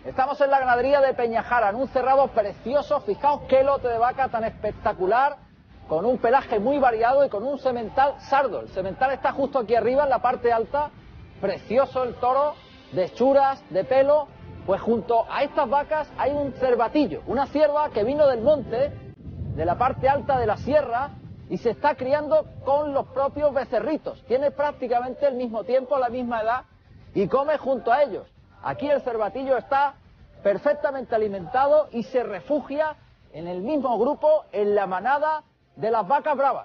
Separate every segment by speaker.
Speaker 1: Estamos en la ganadería de Peñajara, en un cerrado precioso. Fijaos qué lote de vaca tan espectacular, con un pelaje muy variado y con un semental sardo. El semental está justo aquí arriba, en la parte alta. Precioso el toro, de hechuras, de pelo. Pues junto a estas vacas hay un cervatillo, una cierva que vino del monte, de la parte alta de la sierra, y se está criando con los propios becerritos. Tiene prácticamente el mismo tiempo, la misma edad, y come junto a ellos. Aquí el cervatillo está perfectamente alimentado y se refugia en el mismo grupo, en la manada de las vacas bravas.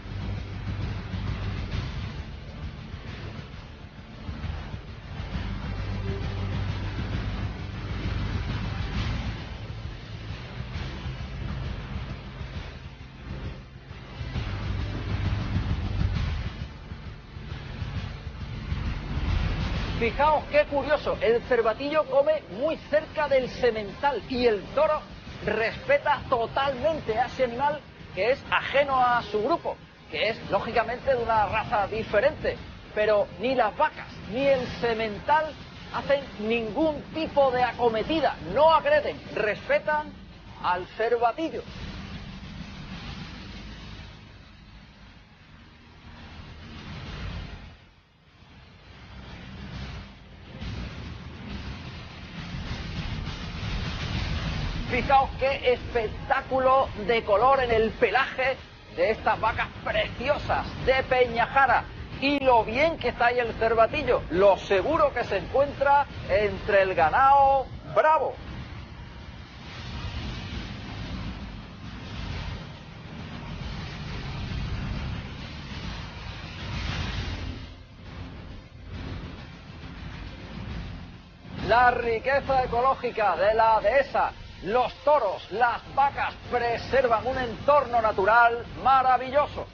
Speaker 1: Fijaos qué curioso, el cervatillo come muy cerca del semental y el toro respeta totalmente a ese animal que es ajeno a su grupo, que es lógicamente de una raza diferente, pero ni las vacas ni el semental hacen ningún tipo de acometida, no agreden, respetan al cervatillo. Fijaos qué espectáculo de color en el pelaje de estas vacas preciosas de Peñajara. Y lo bien que está ahí el cervatillo, lo seguro que se encuentra entre el ganado bravo. La riqueza ecológica de la dehesa. Los toros, las vacas preservan un entorno natural maravilloso.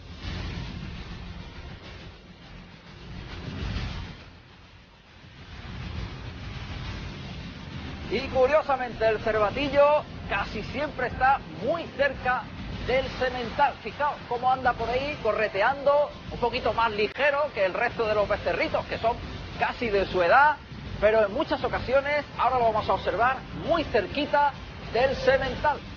Speaker 1: Y curiosamente el cervatillo casi siempre está muy cerca del semental. Fijaos cómo anda por ahí correteando, un poquito más ligero que el resto de los becerritos, que son casi de su edad, pero en muchas ocasiones, ahora lo vamos a observar, muy cerquita del semental.